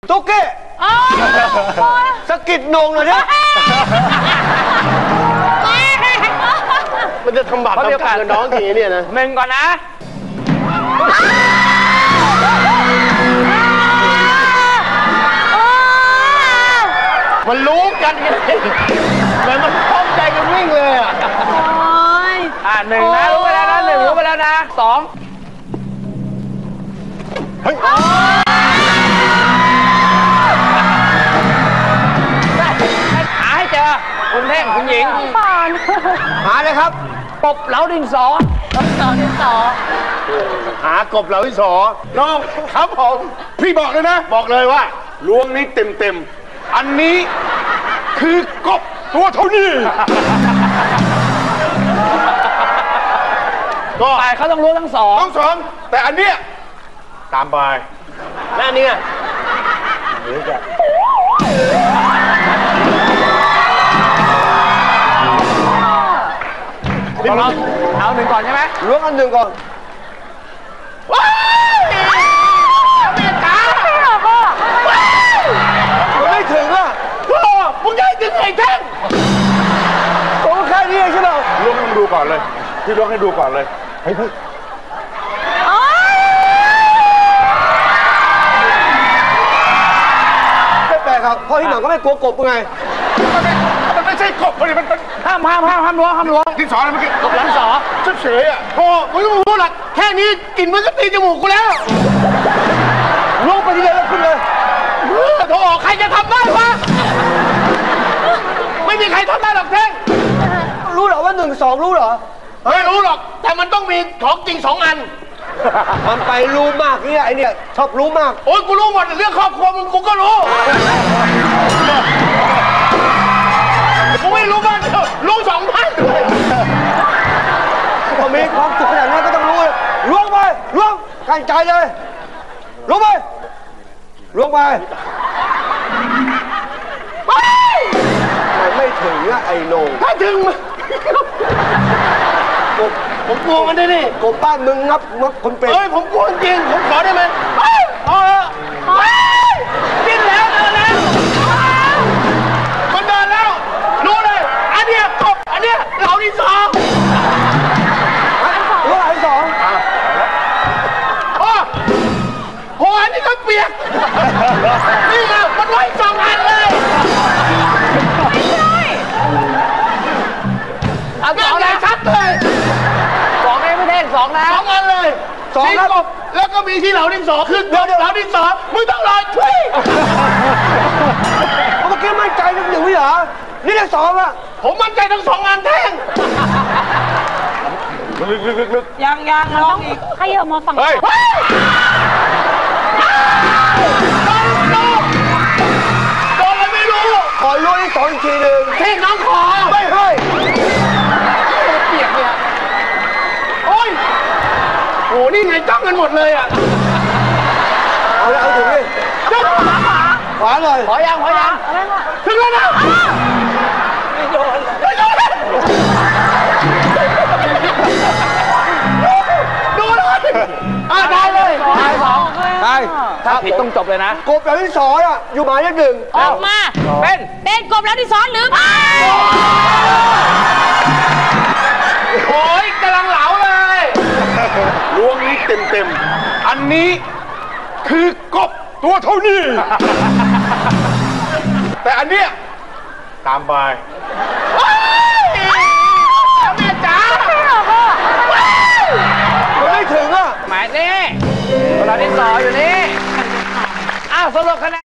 ตุ๊กเก้สะกิดนงเลยเนี่ยมันจะทำบาปทำกรรมกับน้องทีเนี่ยนะหนึ่งก่อนนะมันรู้กันไงแต่มันพร้อมใจกันวิ่งเลยอ่ะหนึ่งนะรู้ไปแล้วนะหนึ่งรู้ไปแล้วนะสองเฮ้ยหาให้เจอคุณเท่งคุณหญิงหาเลยครับกบเหลาดินสอหากบเหลาดินสอน้องครับผมพี่บอกเลยนะบอกเลยว่าล้วงนี้เต็มอันนี้คือกบตัวเท่านี้ก็ไปเขาต้องรู้ทั้งสองแต่อันเนี้ยตามไปแม่เนี่ยเอาหนึ่งก่อนใช่ไหมล้วงอันหนึ่งก่อนว้าวแม่จ๋ามันไม่ถึงอ่ะมึงได้ถึงไอ้แท่งโอ้แค่นี้ใช่ไหมล้วงให้ดูก่อนเลยพี่ล้วงให้ดูก่อนเลยเฮ้ยไม่แปลกครับเพราะที่หนังก็ไม่กลัวกบไงมันไม่ใช่กบมันเป็นห้ามล้วงดินสออะไรเมื่อกี้กบดินสอเฉยอ่ะโอ้มึงไม่รู้หรอกแค่นี้กลิ่นมันก็ตีจมูกกูแล้วล้วงไปทีเดียวแล้วขึ้นเลยโถ่ใครจะทำได้วะไม่มีใครทำได้หรอกเท่งรู้เหรอว่า1 2รู้เหรอไม่รู้หรอกแต่มันต้องมีของจริง2 อันมันไปรู้มากเนี่ยไอเนี่ยชอบรู้มากโอ้ยกูรู้หมดเรื่องครอบครัวมึงกูก็รู้กูไม่รู้บ้างรู้2 ท่านพอมีความสุขขนาดนี้ก็ต้องรู้ล้วงไปล้วงกั้นใจเลยล้วงไปล้วงไปไม่ถึงอะไอ้โหน่งถ้าถึงผมกลัวมันได้นี่กบบ้านมึงงับคนเป็นผมกลัวจริงผมขอได้ไหมดิ้นแล้วเดินแล้วมันเดินแล้วรู้เลยอันเนี้ยกบอันเนี้ยเหลาดินสอรู้เหลาดินสอโอ้อันนี้ก็เปียกนี่ไงมันไว้2 อันเลยเอา2เลยชัดเลย 2ไม่เท่ง2นะ 2 อันเลย2ครับแล้วก็มีที่เหลาดินสอคือเหลาดินสอมึงต้องรอช่วยเมื่อกี้มั่นใจ1ไม่เหรอนี่ได้2อ่ะผมมั่นใจทั้ง2 อันแท่งลึกยังน้องอีกใครเอามาฝั่งโดนอะไรไม่รู้ขอรู้ที่2อีกทีหนึ่งเท่งน้องขอไม่ให้เปียกเนี่ยโอ้ยโหนี่ไงจ้องกันหมดเลยอ่ะเอาแล้วเอาถึงดิขวาเลยขอยังถึงแล้วนะไม่โดนดูเลยได้เลยได้ถ้าผิดต้องจบเลยนะกบเหลาดินสออ่ะอยู่หมายเลข1 ออกมาเป็นกบเหลาดินสอหรือไม่โอ้ยกำลังเหลาเลยล้วงนี้เต็มอันนี้คือกบตัวเท่านี้แต่อันเนี้ยตามไปแม่จ๋ามันไม่ถึงอ่ะหมายนี่เหลาดินสออยู่นี่สรุปคะแนน